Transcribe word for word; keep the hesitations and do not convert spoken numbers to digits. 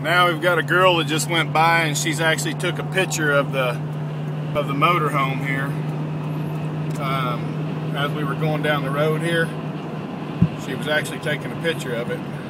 Now we've got a girl that just went by and she's actually took a picture of the of the motorhome here. Um, as we were going down the road here, she was actually taking a picture of it.